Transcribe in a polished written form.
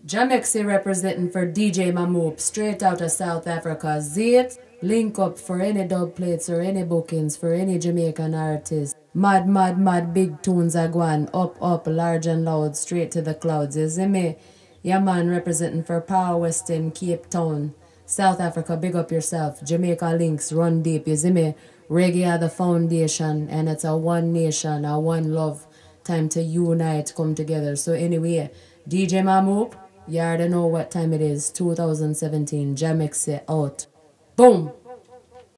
JAHMEXI representing for DJ Mamoop, straight out of South Africa. Zit, link up for any dub plates or any bookings for any Jamaican artist. Mad, mad, mad, big tunes are going up, up, large and loud, straight to the clouds. You see me? Yeah, man, representing for Power Western, Cape Town. South Africa, big up yourself. Jamaica links, run deep. You see me? Reggae are the foundation, and it's a one nation, a one love. Time to unite, come together. So anyway, DJ Mamoop, you already know what time it is. 2017, JAHMEXI out. Boom!